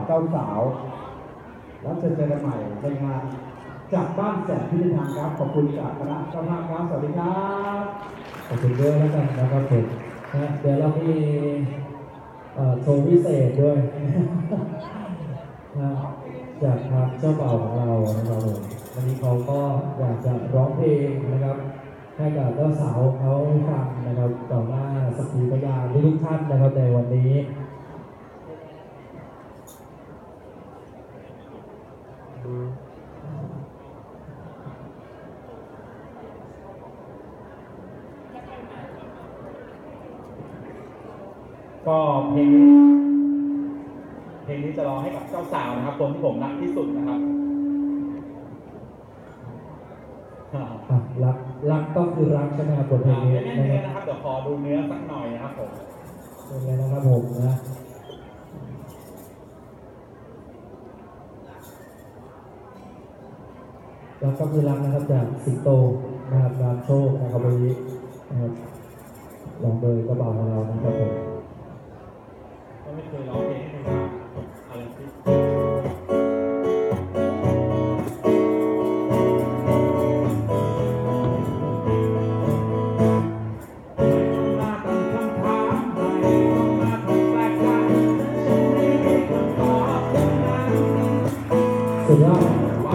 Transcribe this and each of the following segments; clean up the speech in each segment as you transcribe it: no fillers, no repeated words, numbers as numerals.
เจ้าสาวแล้วเจอกันใหม่ในงานจากบ้านแสนพิธีทางครับขอบคุณจากคณะเจ้าภาพครับสวัสดีครับขอบคุณด้วยแล้วกันนะครับผมเดี๋ยวเรามีโชว์พิเศษด้วยจากทางเจ้าบ่าวของเรานะครับผมวันนี้เขาก็อยากจะร้องเพลงนะครับให้กับเจ้าสาวเขาฟังนะครับต่อหน้าสักขีพยานทุกท่านนะครับในวันนี้ก็เพลงนี้จะร้องให้กับเจ้าสาวนะครับคนที่ผมรักที่สุดนะครับรักก็คือรักใช่ไหมครับบทเพลงนี้ไม่แน่เนื้อนะครับเดี๋ยวขอดูเนื้อสักหน่อยนะครับผมเป็นไงนะครับผมนะรักก็คือรักนะครับจากสิงโตนะครับรามโชคนะครับวันนี้นะครับลองโดยกระเป๋าของเรานะครับผมก็ไม่เคยร้องเพลงให้ดูอะไรที่สุดยอด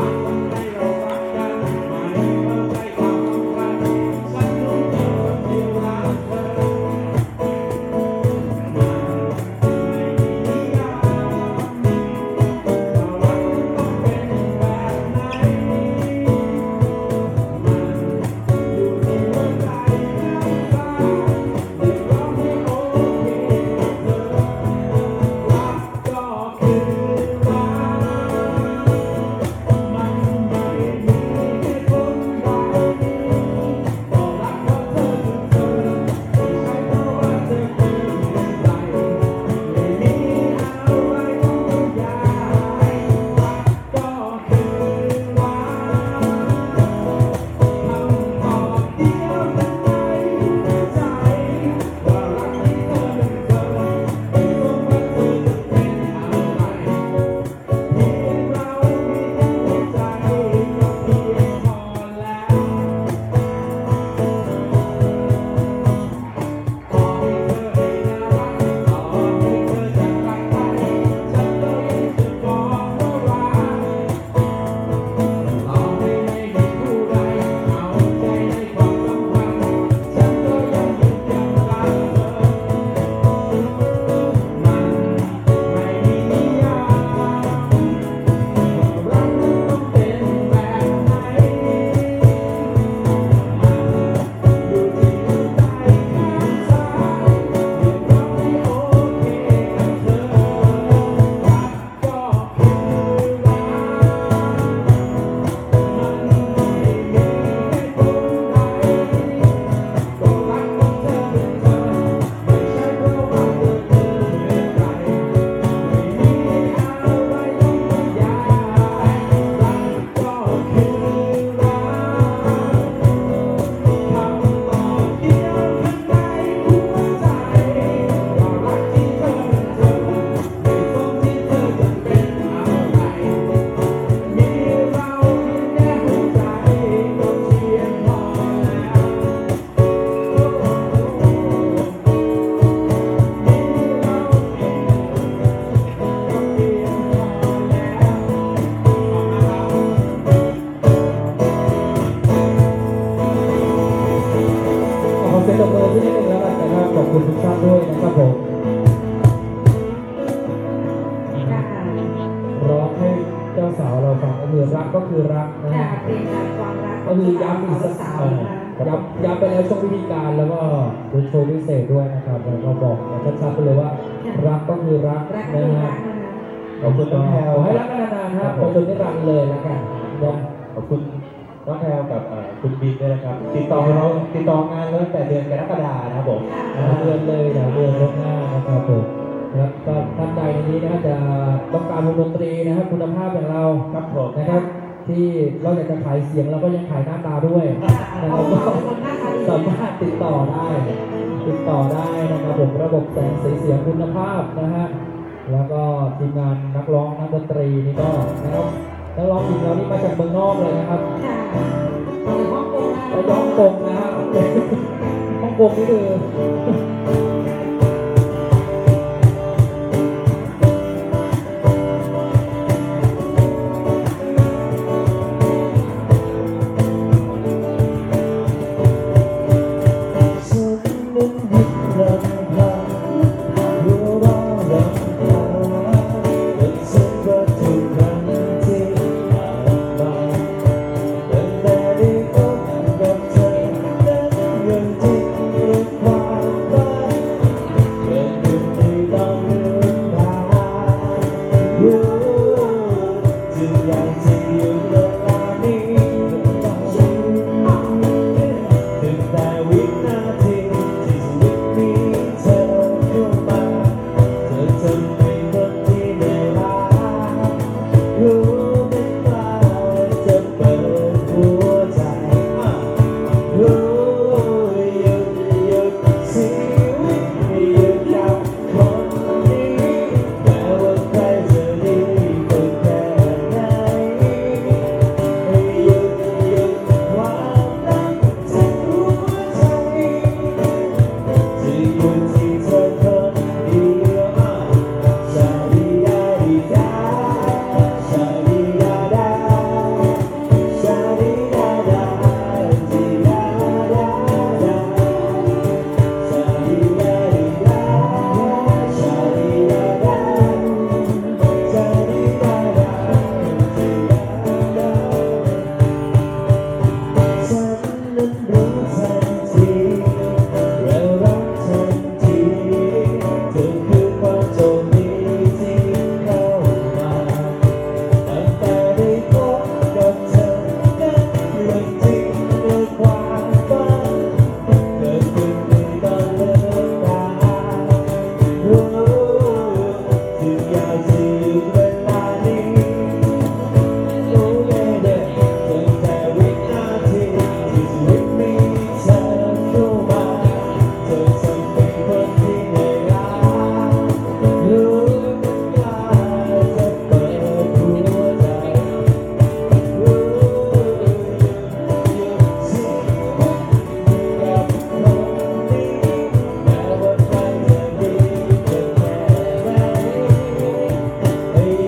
เซ็นต์ตัวที่นิดนึงแล้วกันนะครับขอบคุณทุกท่านด้วยนะครับผมร้องให้เจ้าสาวเราฟังก็คือรักก็คือรักนะเป็นความรักก็คือย้ำอีกสักย้ำไปแล้วช่วงวิธีการแล้วก็เป็นโชว์พิเศษด้วยนะครับแล้วก็บอกชัดๆไปเลยว่ารักก็คือรักนะฮะขอบคุณน้องแพลวให้รักกันนานๆครับขอบคุณที่รักเลยแล้วกันขอบคุณน้องแพลวกับคุณบิ๊กด้วยนะครับติดต่องานตั้งแต่เดือนกรกฎาคมนะครับผมเดือนเลยเดือนล่วงหน้านะครับผมครับก็ท่านใดในนี้นะจะต้องการวงดนตรีนะครับคุณภาพอย่างเราครับผมนะครับที่เราอยากจะขายเสียงเราก็ยังขายหน้าตาด้วยเราก็สามารถติดต่อได้นะครับผมระบบแสงสีเสียงคุณภาพนะฮะแล้วก็ทีมงานนักร้องนักดนตรีนี่ก็นะครับนักร้องทีมเรานี่มาจากเมืองนอกเลยนะครับค่ะในฮ่องกงไปฮ่องกงนะฮะฮ่องกงนี่คือ Hey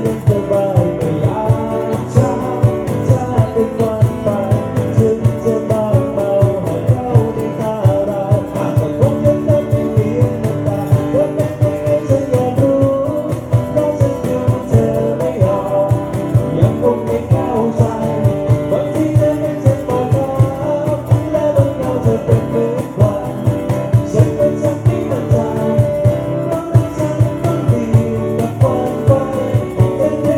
ยังสบายไม่อยากช้าถ้าเป็นวันไปถึงจะบ้าเมาหากเราได้ฆ่าเราหากแต่คงยังทำให้เพียงน้ำตาเธอเป็นยังไงฉันอยากรู้เพราะฉันดูเธอไม่ออกยังคงไม่เข้าใจบางทีเธอไม่เจ็บปวดร้าวและบางคราวเธอเป็นเหมือนควันฉันก็จะไม่มั่นใจเพราะฉันต้องดีกับความฝันเธอ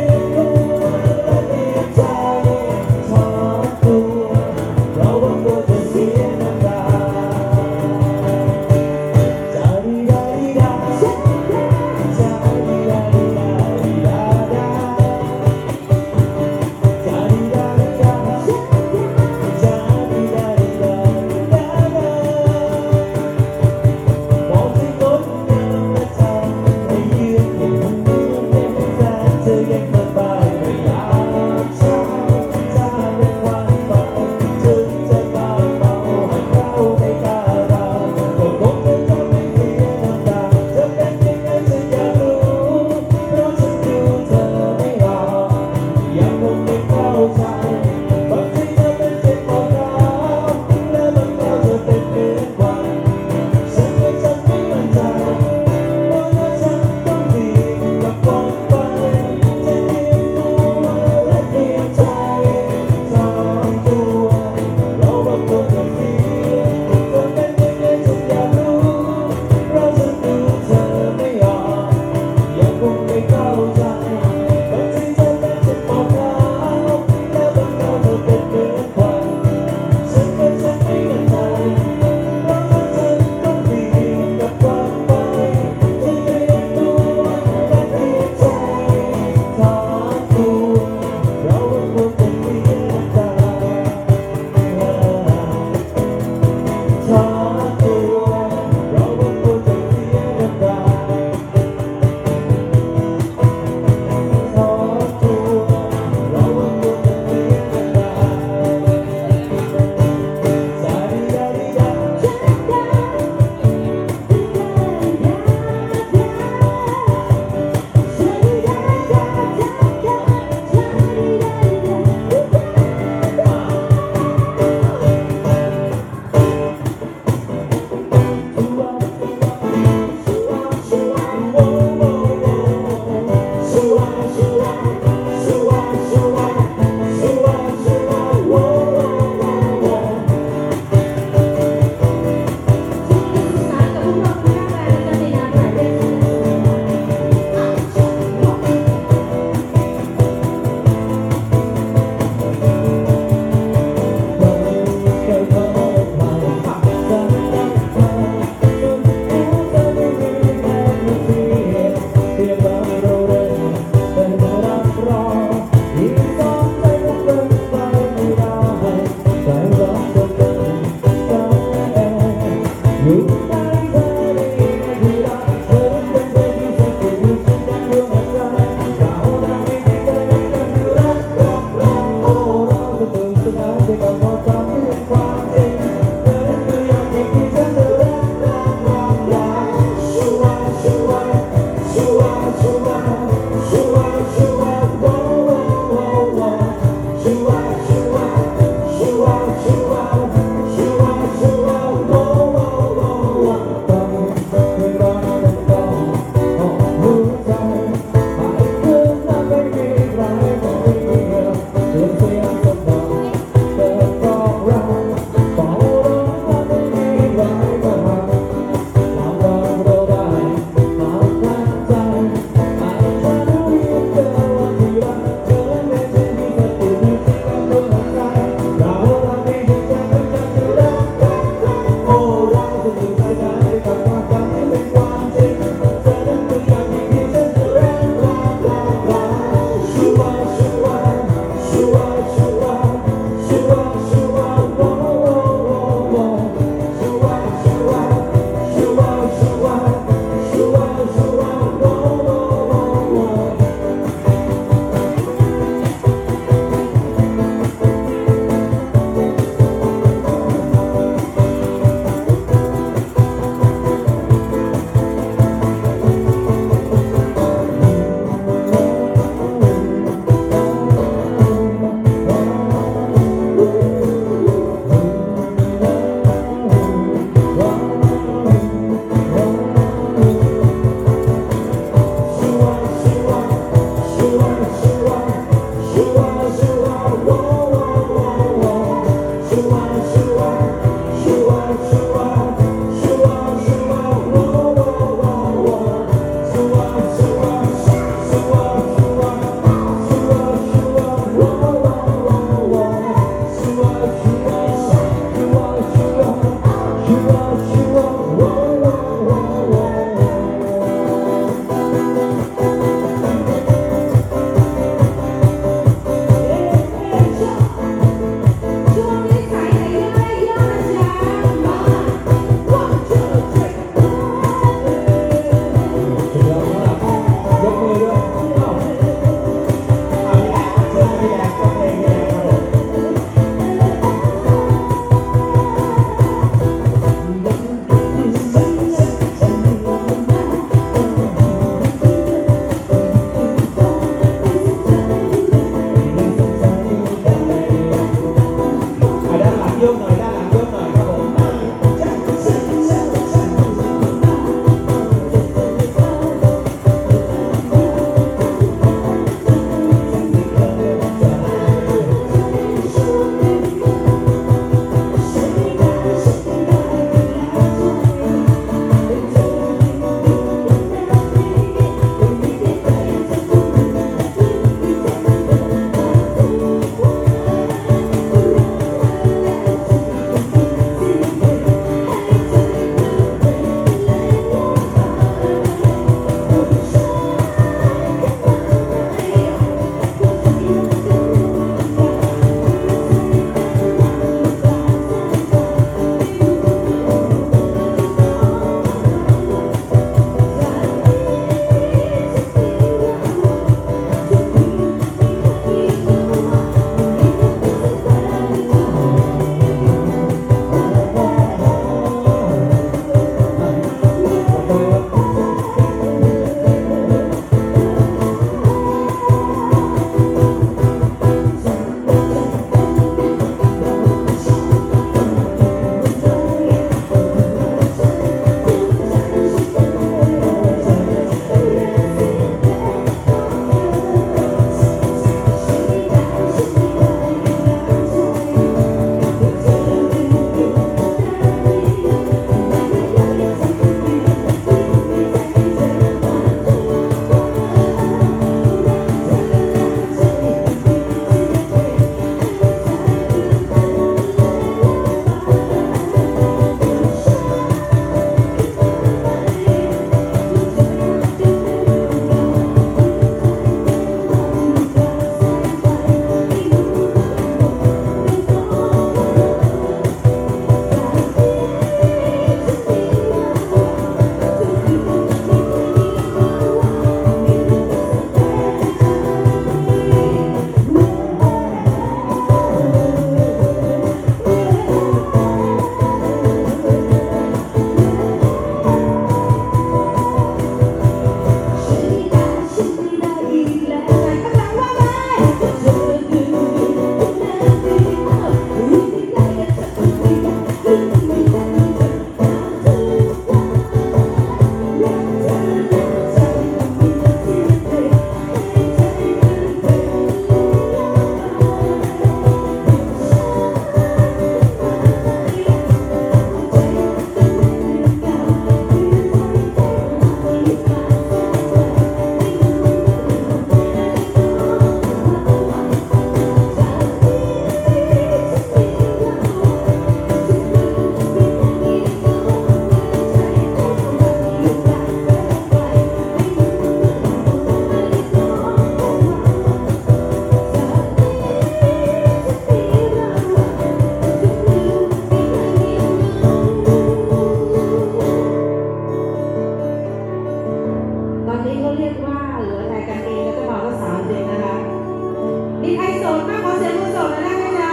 กว่าเหลือแต่กันเองแล้วก็บอกว่า30นะคะมีใครโสดบ้างขอเสียงคนโสดหน่อยได้ไหมจ๊ะ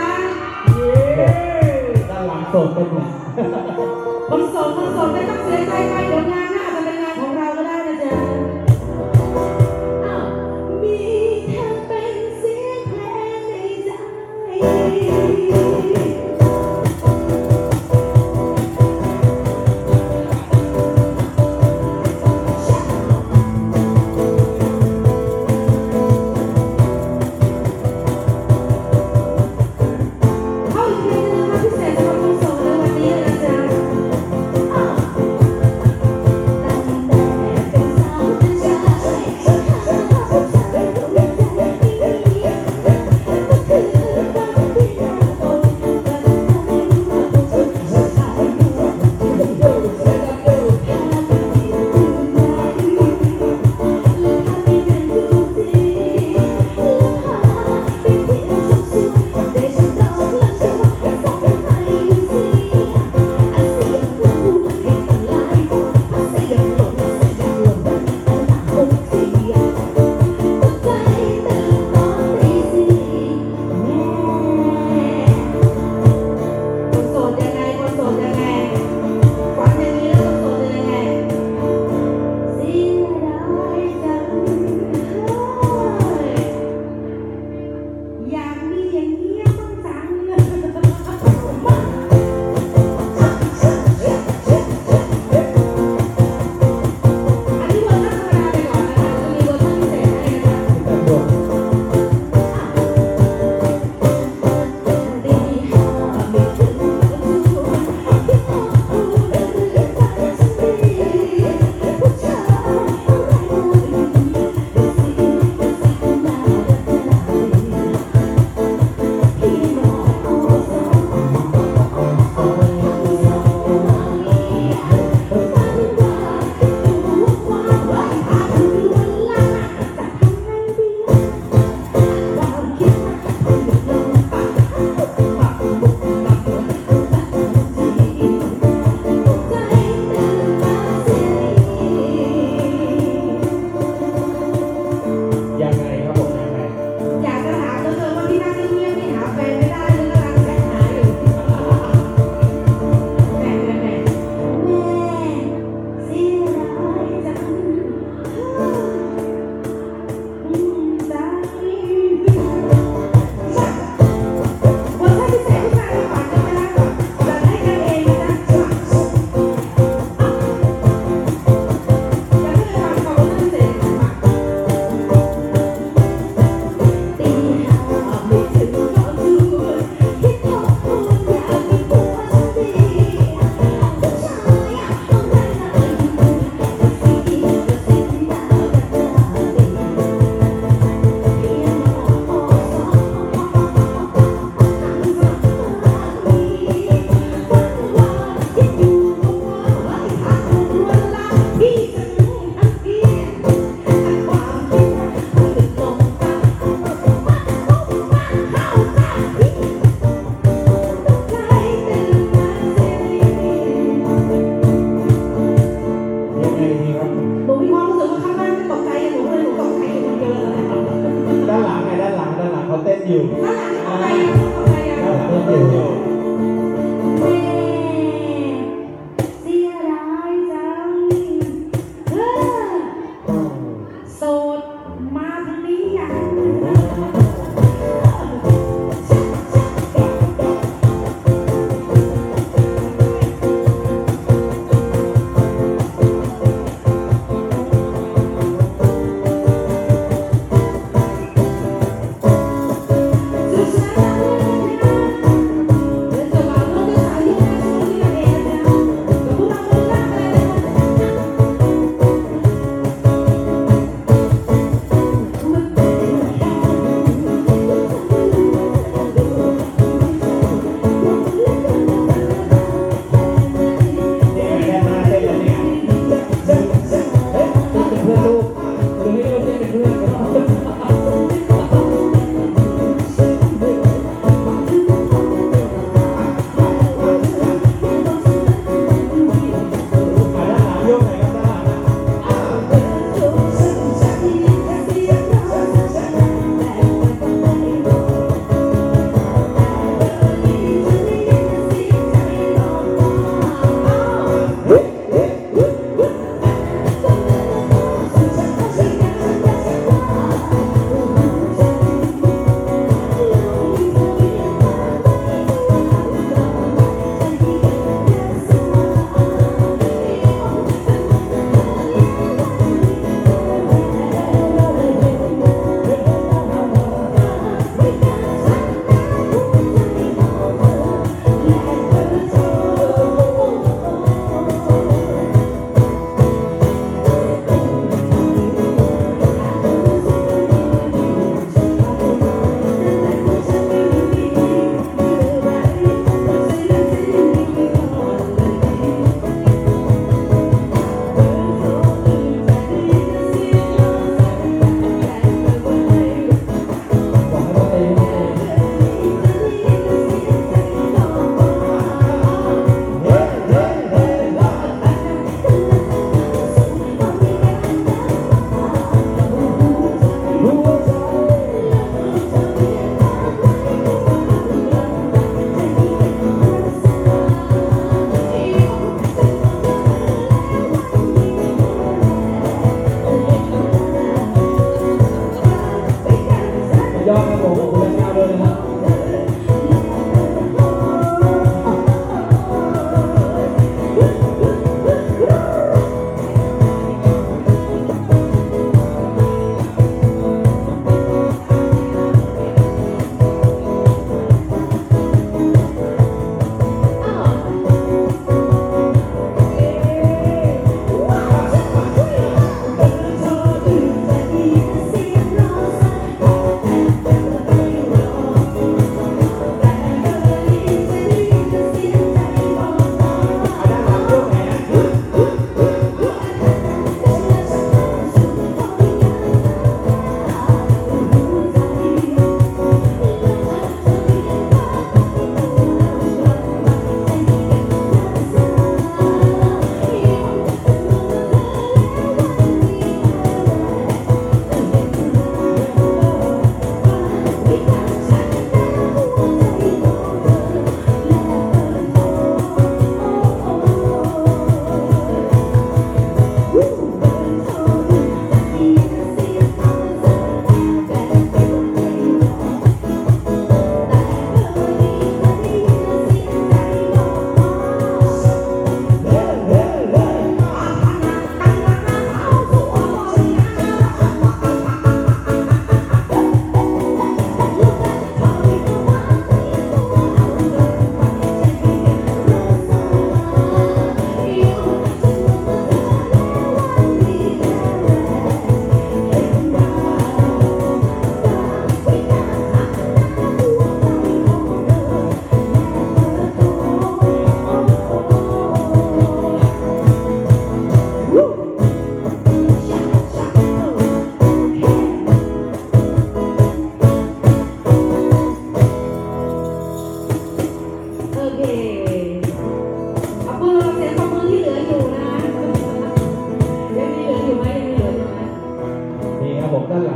ด้านหลังโสดเป็นเนี่ยคนโสดไม่ต้องเสียใจไปเดี๋ยวงานหน้าอาจจะเป็นงานของเราก็ได้นะจ๊ะอ้าวมีเธอเป็นเสียงเพลงในใจเอาอีกเพลงนึงนะคะพิเศษสำหรับคนโสดในวันนี้เลยนะจ๊ะ คนโสดยังไงคนโสดยังไงฟังอย่างนี้แล้วคนโสดจะยังไงเสียดายจังอยากมีอย่างนี้บ้างจังอันนี้เวอร์ชันธรรมดาไปก่อนนะคะจะมีเวอร์ชันพิเศษให้นะคะยังไงครับผมยังไงอยากจะถามเหลือเกินว่าที่นั่งเงียบๆนี่หาแฟนไม่ได้หรือกำลังแสงหาอยู่แม่เสียดายจังใจเวอร์ชันพิเศษผู้ชายที่ฝันกันไปแล้วจัดให้กันเองนะจ๊ะอย่าเพิ่งไปฟังเขาเวอร์ชันพิเศษค่ะตีห้าไม่ถึงนอนดูคิดทบทวนอยากมีผัวสักทีผู้ชายเอาไว้ไหนกระซิบดาวกันตาดีเพียงมองสองทั้งสองมีฝันว่าคิดอยู่ว่าหากรวนลามพี่จะนุ่งทั้งทีความคิดมันลึกลงตายังไงดีครับหนูมีความรู้สึกว่าข้างบ้านจะตกใจหนูเลยหนูตกใจอยู่คนเดียวเลยด้านหลังไงด้านหลังเขาเต้นอยู่ข้างหลังตกใจอะตกใจอะด้านหลังเขาเต้นอยู่แม่เสียดายจังโสดมาทางนี้ยัง จ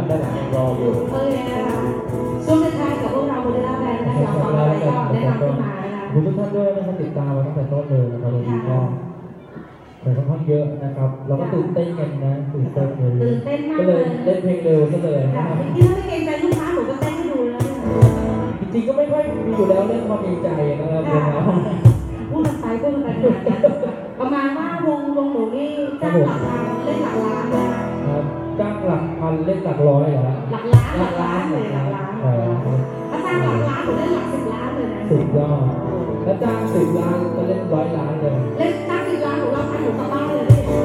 ด้านหลังยังรออยู่โอเคนะคะช่วงท้ายกับพวกเราโมเดลแบนด์นะคะขออะไรก็แนะนำขึ้นมานะคะขอบคุณทุกท่านด้วยนะครับติดตามมาตั้งแต่ต้นเลยนะครับวันนี้ก็แต่ค่อนข้างเยอะนะครับ เราก็ตื่นเต้นกันนะตื่นเต้นเลยตื่นเต้นมากก็เลเลยยเล่นเพลงเร็วซะเลยนะค่ะครับที่ถ้าไม่เกรงใจลูกค้าหนูก็เต้นให้ดูแล้วเนี่ยจริงๆก็ไม่ค่อยมีอยู่แล้วเรื่องความเกรงใจนะครับผมนะพูดมันไปพูดมันไปขนาดนั้นประมาณว่าวงหนูนี่จ้างหลักพันเล่นหลักล้านนะคะครับจ้างหลักพันเล่นหลักร้อยเหรอฮะหลักล้านเลยหลักล้านอ๋อถ้าจ้างหลักล้านหนูเล่นหลัก10 ล้านเลยนะสุดยอดแล้วจ้าง10 ล้านก็เล่น100 ล้านเลยเล่นจ้าง10 ล้านหนูรับพันหนูกลับบ้านเลย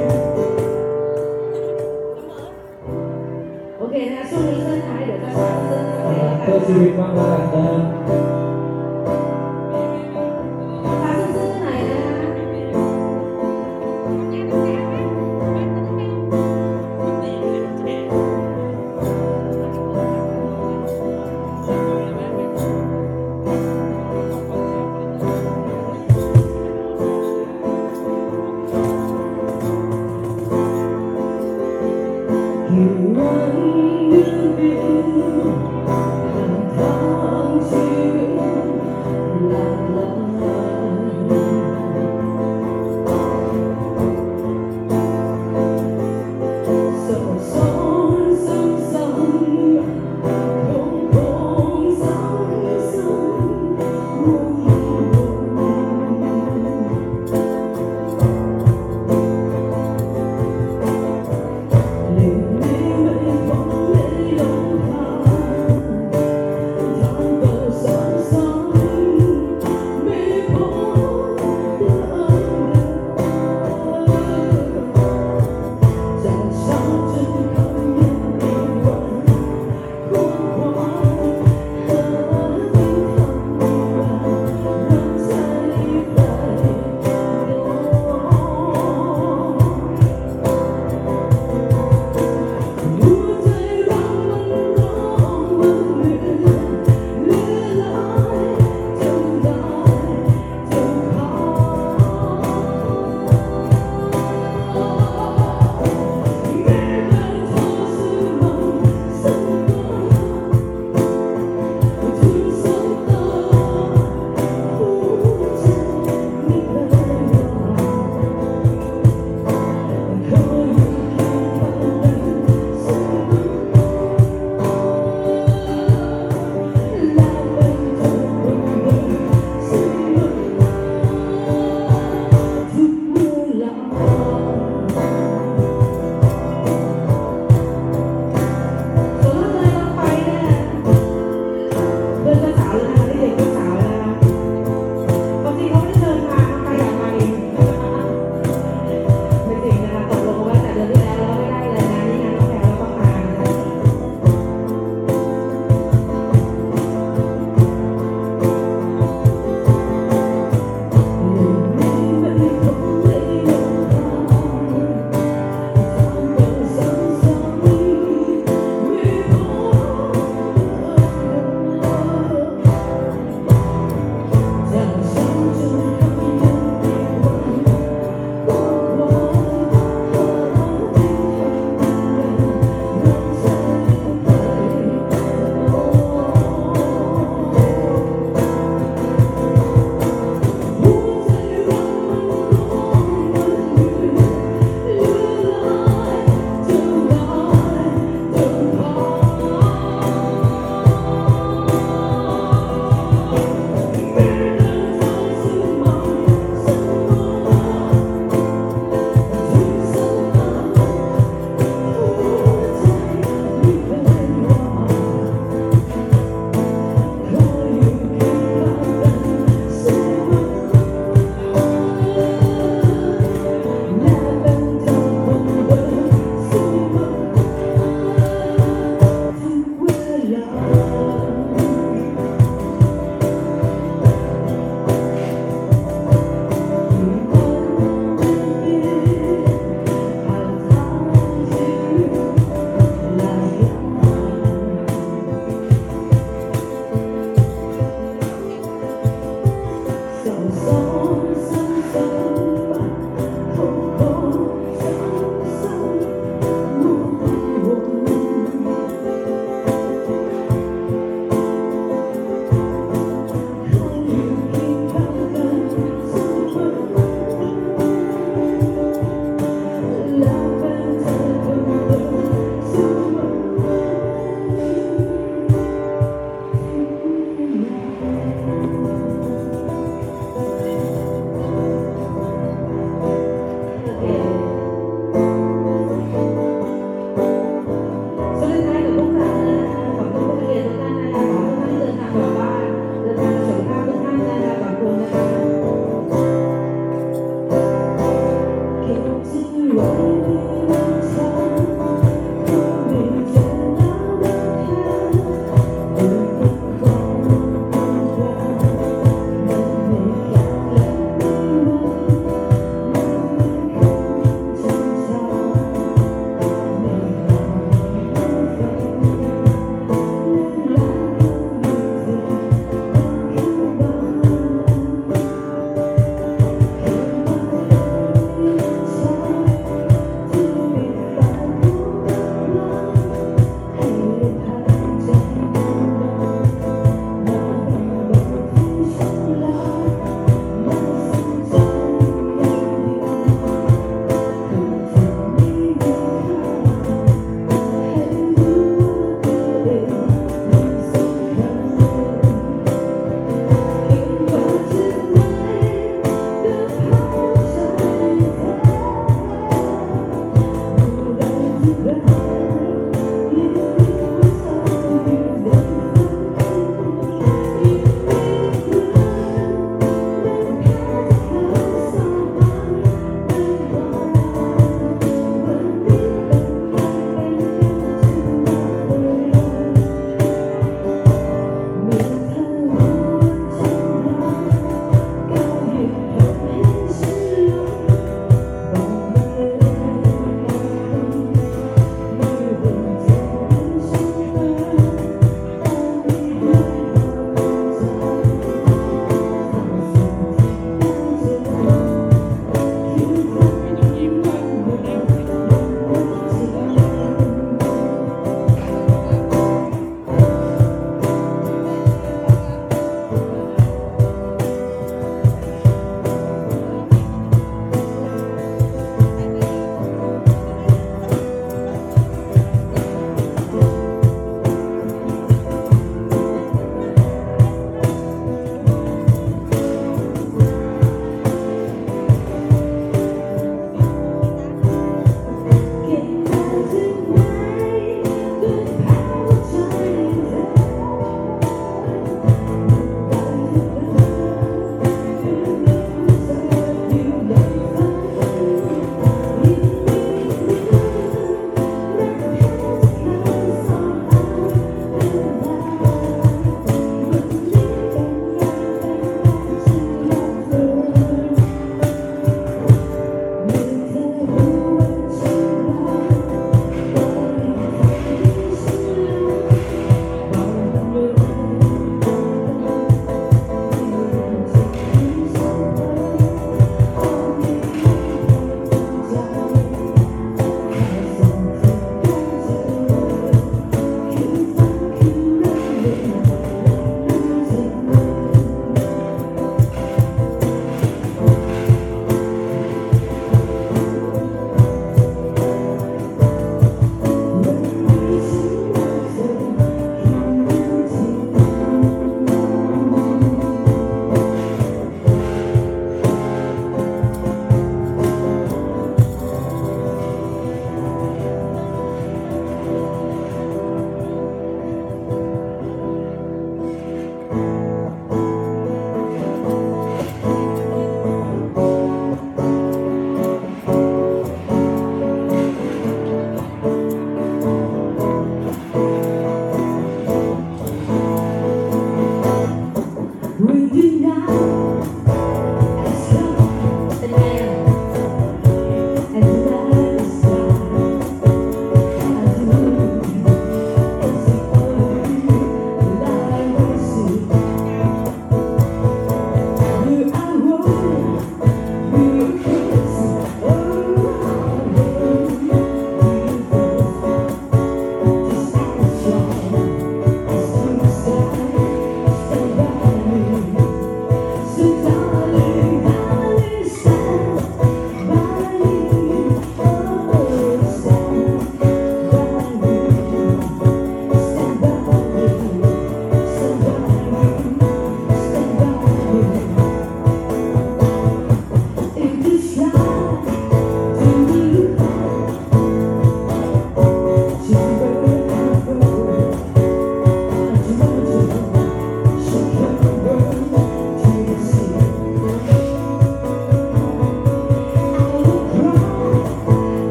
โอเคนะช่วงนี้เสื้อท้ายเดี๋ยวจะสั่งเสื้อท้ายแล้วกัเพื่อน ชีวิตมากแล้วกันนะสั่งเสื้อไหนนะกี่วันเดือนปีผ่านทางชีวิตหลากหลายซับซ้อนซ้ำซ้ำคงซ้ำซ้ำวนลืมไม่พ้นในลมหรือเปล่า